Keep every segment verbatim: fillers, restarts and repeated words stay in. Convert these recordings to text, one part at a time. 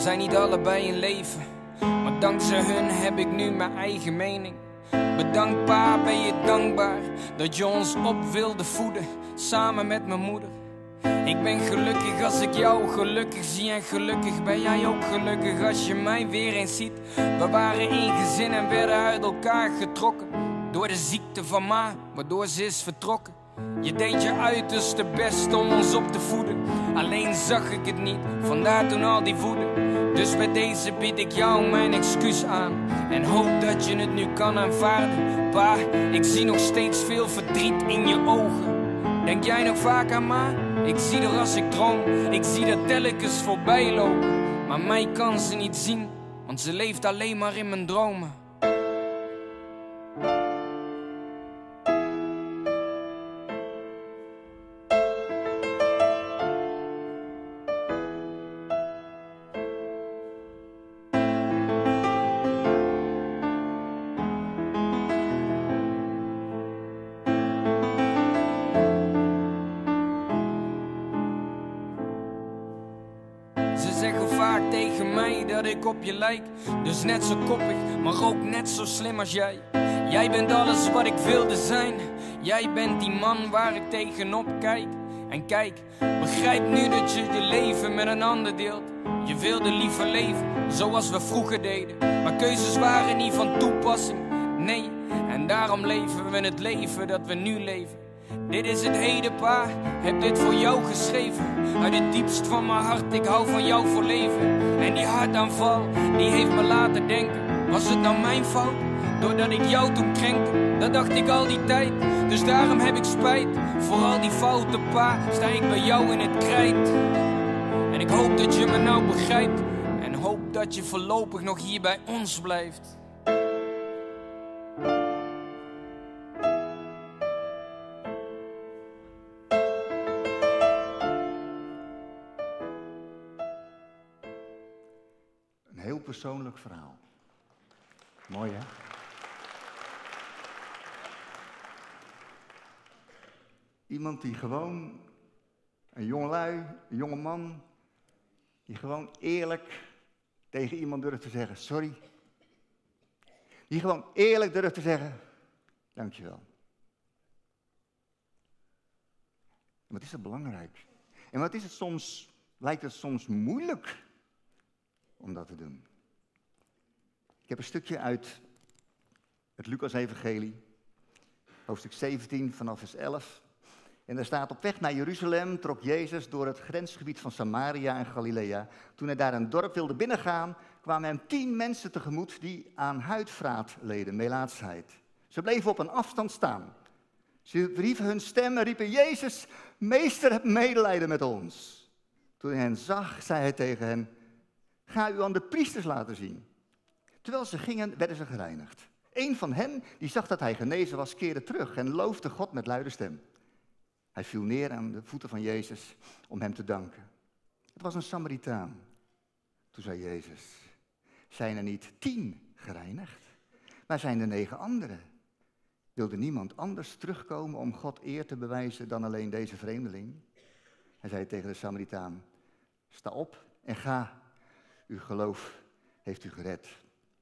zijn niet allebei in leven, maar dankzij hun heb ik nu mijn eigen mening. Bedankt pa, ben je dankbaar dat je ons op wilde voeden, samen met mijn moeder. Ik ben gelukkig als ik jou gelukkig zie en gelukkig ben jij ook gelukkig als je mij weer eens ziet. We waren één gezin en werden uit elkaar getrokken door de ziekte van ma, waardoor ze is vertrokken. Je deed je uiterste best om ons op te voeden, alleen zag ik het niet, vandaar toen al die woede. Dus bij deze bied ik jou mijn excuus aan en hoop dat je het nu kan aanvaarden. Pa, ik zie nog steeds veel verdriet in je ogen. Denk jij nog vaak aan ma? Ik zie haar als ik droom, ik zie dat telkens voorbij lopen. Maar mij kan ze niet zien, want ze leeft alleen maar in mijn dromen. Vaak tegen mij dat ik op je lijk, dus net zo koppig, maar ook net zo slim als jij. Jij bent alles wat ik wilde zijn, jij bent die man waar ik tegenop kijk. En kijk, begrijp nu dat je je leven met een ander deelt. Je wilde liever leven zoals we vroeger deden, maar keuzes waren niet van toepassing, nee. En daarom leven we het leven dat we nu leven. Dit is het heden, pa, heb dit voor jou geschreven. Uit het diepst van mijn hart, ik hou van jou voor leven. En die hartaanval, die heeft me laten denken. Was het nou mijn fout? Doordat ik jou toen krenkte, dat dacht ik al die tijd. Dus daarom heb ik spijt, voor al die fouten, pa, sta ik bij jou in het krijt. En ik hoop dat je me nou begrijpt, en hoop dat je voorlopig nog hier bij ons blijft. Persoonlijk verhaal. Mooi, hè? Iemand die gewoon, een jongelui, een jonge man, die gewoon eerlijk tegen iemand durft te zeggen, sorry. Die gewoon eerlijk durft te zeggen, dankjewel. En wat is dat belangrijk? En wat is het soms, lijkt het soms moeilijk om dat te doen? Ik heb een stukje uit het Lucas-evangelie, hoofdstuk zeventien, vanaf vers elf. En daar staat, op weg naar Jeruzalem trok Jezus door het grensgebied van Samaria en Galilea. Toen hij daar een dorp wilde binnengaan, kwamen hem tien mensen tegemoet die aan huidvraat leden, melaatsheid. Ze bleven op een afstand staan. Ze verhieven hun stem en riepen, Jezus, meester, heb medelijden met ons. Toen hij hen zag, zei hij tegen hen, ga u aan de priesters laten zien. Terwijl ze gingen, werden ze gereinigd. Eén van hen, die zag dat hij genezen was, keerde terug en loofde God met luide stem. Hij viel neer aan de voeten van Jezus om hem te danken. Het was een Samaritaan. Toen zei Jezus, zijn er niet tien gereinigd, maar zijn er negen anderen? Wilde niemand anders terugkomen om God eer te bewijzen dan alleen deze vreemdeling? Hij zei tegen de Samaritaan, sta op en ga, uw geloof heeft u gered.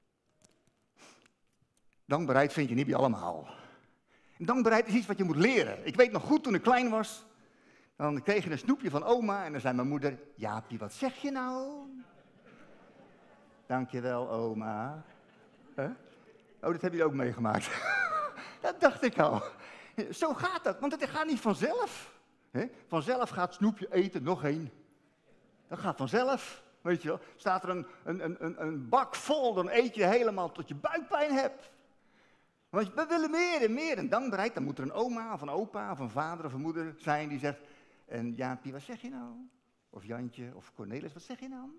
Dankbaarheid vind je niet bij allemaal. Dankbaarheid is iets wat je moet leren. Ik weet nog goed, toen ik klein was, dan kreeg je een snoepje van oma en dan zei mijn moeder, Jaapie, wat zeg je nou? Dankjewel, oma. Huh? Oh, dat heb je ook meegemaakt. Dat dacht ik al. Zo gaat dat, want het gaat niet vanzelf. Vanzelf gaat snoepje eten, nog één. Dat gaat vanzelf, weet je wel. Staat er een, een, een, een bak vol, dan eet je helemaal tot je buikpijn hebt. Want we willen meer en meer. En dankbaarheid, dan moet er een oma of een opa of een vader of een moeder zijn die zegt, en Jaapie, wat zeg je nou? Of Jantje of Cornelis, wat zeg je nou?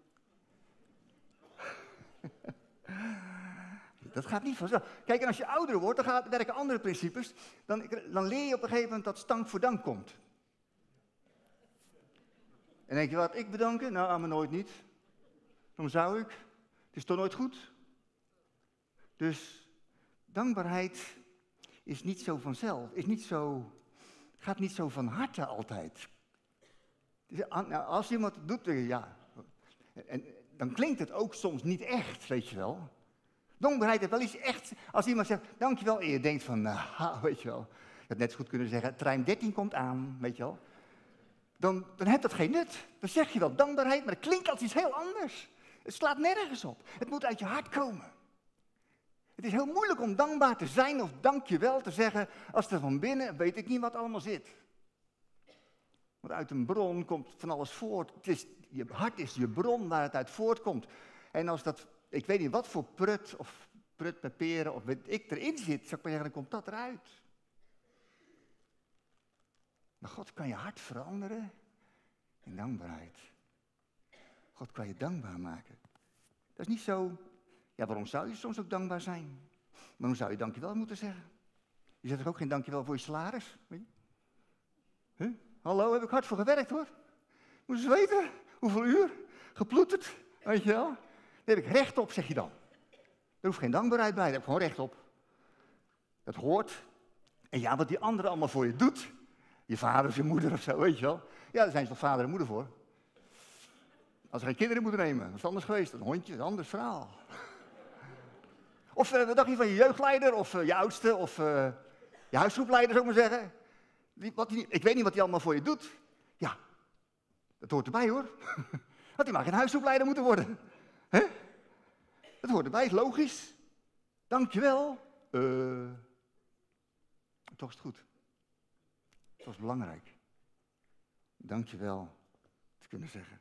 Dat gaat niet vanzelf. Kijk, en als je ouder wordt, dan gaat, werken andere principes. Dan, dan leer je op een gegeven moment dat stank voor dank komt. En denk je, wat, ik bedanken? Nou, aan me nooit niet. Waarom zou ik? Het is toch nooit goed? Dus dankbaarheid is niet zo vanzelf, is niet zo, gaat niet zo van harte altijd. Dus, nou, als iemand het doet, ja. En dan klinkt het ook soms niet echt, weet je wel. Dankbaarheid heeft wel iets echt. Als iemand zegt, dankjewel, en je denkt van, nou, weet je wel. Je had net zo goed kunnen zeggen, trein dertien komt aan, weet je wel. Dan, dan heeft dat geen nut. Dan zeg je wel dankbaarheid, maar het klinkt als iets heel anders. Het slaat nergens op. Het moet uit je hart komen. Het is heel moeilijk om dankbaar te zijn of dankjewel te zeggen als er van binnen weet ik niet wat allemaal zit. Want uit een bron komt van alles voort. Het is, je hart is je bron waar het uit voortkomt. En als dat, ik weet niet wat voor prut of prut met peren of weet ik erin zit, zou ik maar zeggen, dan komt dat eruit. Maar God kan je hart veranderen in dankbaarheid. God kan je dankbaar maken. Dat is niet zo, ja, waarom zou je soms ook dankbaar zijn? Waarom zou je dankjewel moeten zeggen? Je zegt toch ook geen dankjewel voor je salaris? Weet je? Huh? Hallo, heb ik hard voor gewerkt hoor. Moet je eens weten, hoeveel uur, geploeterd, weet je wel. Daar heb ik recht op, zeg je dan. Er hoeft geen dankbaarheid bij, daar heb ik gewoon recht op. Dat hoort. En ja, wat die andere allemaal voor je doet. Je vader of je moeder of zo, weet je wel. Ja, daar zijn ze toch vader en moeder voor. Als ze geen kinderen moeten nemen, dat is anders geweest. Een hondje, een ander verhaal. Of uh, wat dacht je van je jeugdleider, of uh, je oudste, of uh, je huisgroepleider, zou ik maar zeggen. Die, wat die, ik weet niet wat hij allemaal voor je doet. Ja, dat hoort erbij hoor. Want die mag geen huisgroepleider moeten worden. Hè? Dat hoort erbij, is logisch. Dankjewel. Uh, toch is het goed. Dat is belangrijk. Dankjewel te kunnen zeggen.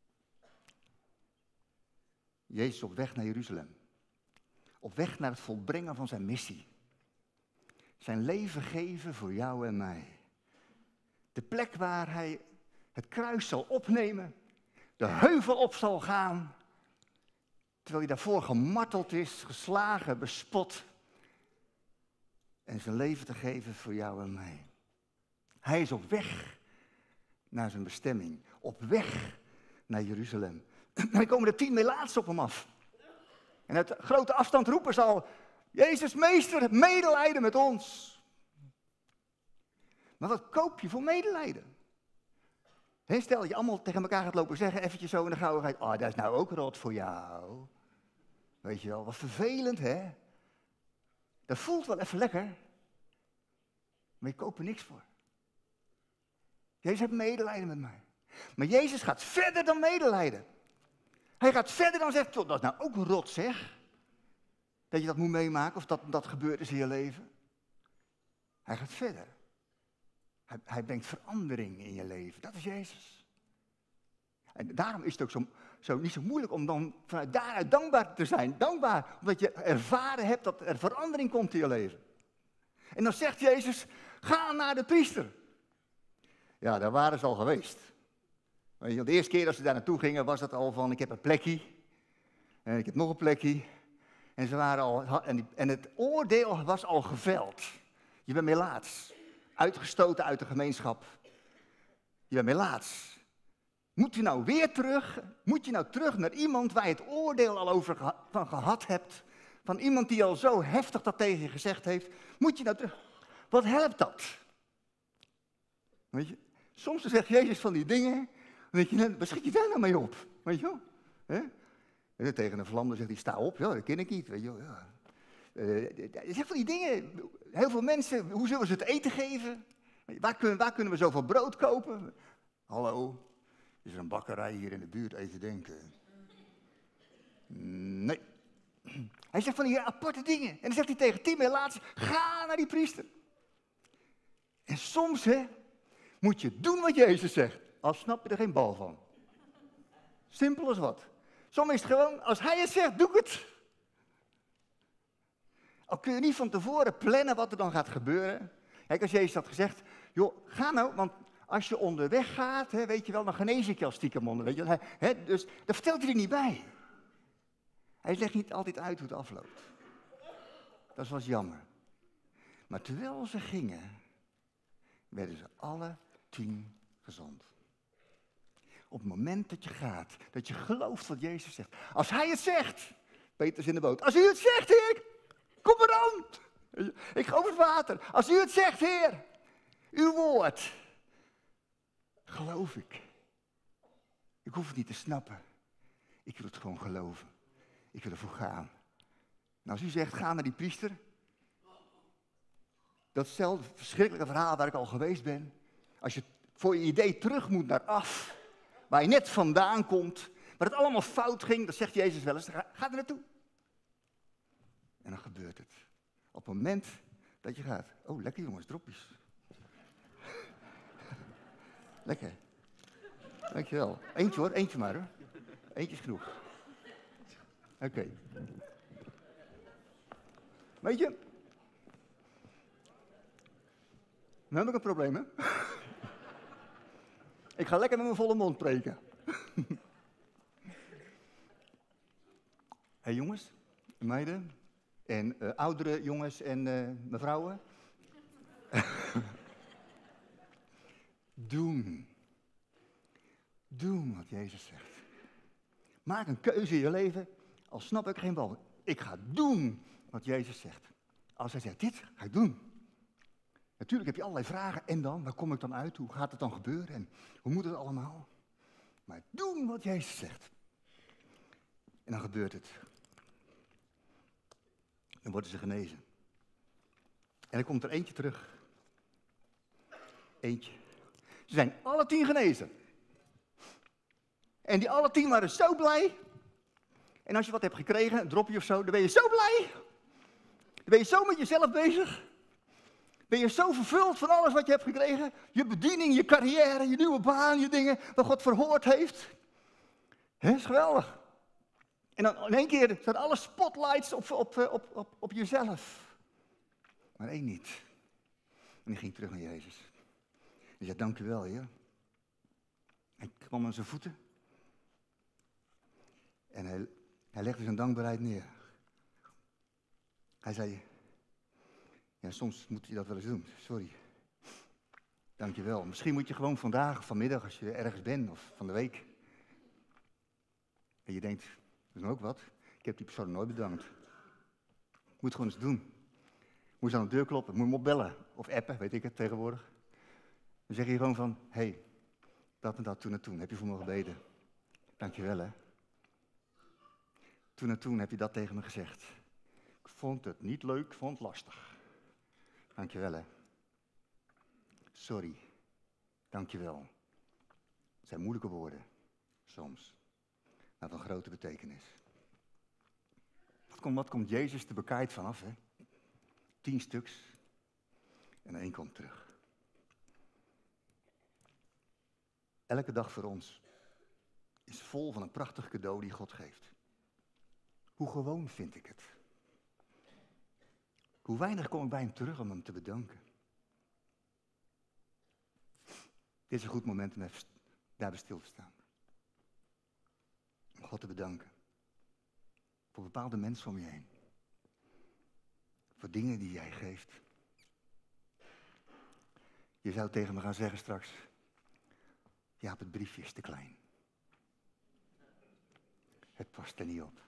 Jezus op weg naar Jeruzalem. Op weg naar het volbrengen van zijn missie. Zijn leven geven voor jou en mij. De plek waar hij het kruis zal opnemen. De heuvel op zal gaan. Terwijl hij daarvoor gemarteld is, geslagen, bespot. En zijn leven te geven voor jou en mij. Hij is op weg naar zijn bestemming. Op weg naar Jeruzalem. En dan komen er tien melaatsen op hem af. En uit grote afstand roepen ze al, Jezus, meester, medelijden met ons. Maar wat koop je voor medelijden? He, stel dat je allemaal tegen elkaar gaat lopen zeggen, eventjes zo in de gauwigheid, oh, dat is nou ook rot voor jou. Weet je wel, wat vervelend, hè? Dat voelt wel even lekker, maar je koopt er niks voor. Jezus heeft medelijden met mij. Maar Jezus gaat verder dan medelijden. Hij gaat verder dan zegt, dat is nou ook rot zeg. Dat je dat moet meemaken of dat dat gebeurd is in je leven. Hij gaat verder. Hij, hij brengt verandering in je leven. Dat is Jezus. En daarom is het ook zo, zo niet zo moeilijk om dan vanuit daaruit dankbaar te zijn. Dankbaar, omdat je ervaren hebt dat er verandering komt in je leven. En dan zegt Jezus, ga naar de priester. Ja, daar waren ze al geweest. De eerste keer dat ze daar naartoe gingen was dat al van, ik heb een plekje. En ik heb nog een plekje. En, ze waren al, en, en het oordeel was al geveld. Je bent melaats. Uitgestoten uit de gemeenschap. Je bent melaats. Moet je nou weer terug? Moet je nou terug naar iemand waar je het oordeel al over geha- van gehad hebt? Van iemand die al zo heftig dat tegen je gezegd heeft. Moet je nou terug? Wat helpt dat? Weet je? Soms zegt Jezus van die dingen. Weet je, waar schiet je daar nou mee op? Weet je wel? He? Tegen een Vlander zegt hij, sta op. Ja, dat ken ik niet. Weet je wel? Ja. Uh, je zegt van die dingen. Heel veel mensen, hoe zullen ze het eten geven? Waar kunnen, waar kunnen we zoveel brood kopen? Hallo, is er een bakkerij hier in de buurt? Even denken. Nee. Hij zegt van die aparte dingen. En dan zegt hij tegen tien melaatsen, ga naar die priester. En soms, hè, moet je doen wat Jezus zegt. Al snap je er geen bal van. Simpel als wat. Soms is het gewoon, als hij het zegt, doe ik het. Al kun je niet van tevoren plannen wat er dan gaat gebeuren. Kijk, als Jezus had gezegd, joh, ga nou, want als je onderweg gaat, hè, weet je wel, dan genees ik je al stiekem onder. Weet je wel, hè, dus dat vertelt hij er niet bij. Hij legt niet altijd uit hoe het afloopt. Dat was jammer. Maar terwijl ze gingen, werden ze alle tien gezond. Op het moment dat je gaat, dat je gelooft wat Jezus zegt. Als hij het zegt, Petrus in de boot. Als u het zegt, Heer, kom maar dan. Ik ga over het water. Als u het zegt, Heer, uw woord, geloof ik. Ik hoef het niet te snappen. Ik wil het gewoon geloven. Ik wil ervoor gaan. En als u zegt, ga naar die priester. Datzelfde verschrikkelijke verhaal waar ik al geweest ben. Als je voor je idee terug moet naar af. Waar je net vandaan komt. Waar het allemaal fout ging. Dan zegt Jezus wel eens, ga, ga er naartoe. En dan gebeurt het. Op het moment dat je gaat. Oh, lekker jongens, dropjes. Lekker. Dankjewel. Eentje hoor, eentje maar hoor. Eentje is genoeg. Oké. Okay. Weet je? Nu heb ik een probleem, hè? Ik ga lekker met mijn volle mond preken. Hé hey jongens, meiden en uh, oudere jongens en uh, mevrouwen. Doen. Doen wat Jezus zegt. Maak een keuze in je leven, al snap ik geen bal. Ik ga doen wat Jezus zegt. Als hij zegt, dit ga ik doen. Natuurlijk heb je allerlei vragen. En dan, waar kom ik dan uit? Hoe gaat het dan gebeuren? En hoe moet het allemaal? Maar doen wat Jezus zegt. En dan gebeurt het. Dan worden ze genezen. En dan komt er eentje terug. Eentje. Ze zijn alle tien genezen. En die alle tien waren zo blij. En als je wat hebt gekregen, een dropje of zo, dan ben je zo blij. Dan ben je zo met jezelf bezig. Ben je zo vervuld van alles wat je hebt gekregen. Je bediening, je carrière, je nieuwe baan, je dingen, wat God verhoord heeft. Dat is geweldig. En dan in één keer staan alle spotlights op, op, op, op, op jezelf. Maar één niet. En die ging terug naar Jezus. Die zei, dank u wel, Heer. Hij kwam aan zijn voeten. En hij, hij legde zijn dankbaarheid neer. Hij zei, ja, soms moet je dat wel eens doen, sorry. Dank je wel. Misschien moet je gewoon vandaag of vanmiddag, als je ergens bent, of van de week. En je denkt, dat is ook wat. Ik heb die persoon nooit bedankt. Ik moet het gewoon eens doen. Ik moet eens aan de deur kloppen, ik moet hem opbellen. Of appen, weet ik het tegenwoordig. Dan zeg je gewoon van, hé, hey, dat en dat, toen en toen, heb je voor me gebeden. Dank je wel, hè. Toen en toen heb je dat tegen me gezegd. Ik vond het niet leuk, ik vond het lastig. Dank je wel, hè. Sorry. Dank je wel. Het zijn moeilijke woorden, soms. Maar van grote betekenis. Wat komt, wat komt Jezus te bekijkt vanaf, hè? Tien stuks. En één komt terug. Elke dag voor ons is vol van een prachtig cadeau die God geeft. Hoe gewoon vind ik het? Hoe weinig kom ik bij hem terug om hem te bedanken? Dit is een goed moment om even daarbij stil te staan. Om God te bedanken. Voor bepaalde mensen om je heen. Voor dingen die jij geeft. Je zou tegen me gaan zeggen straks, Jaap, het briefje is te klein. Het past er niet op.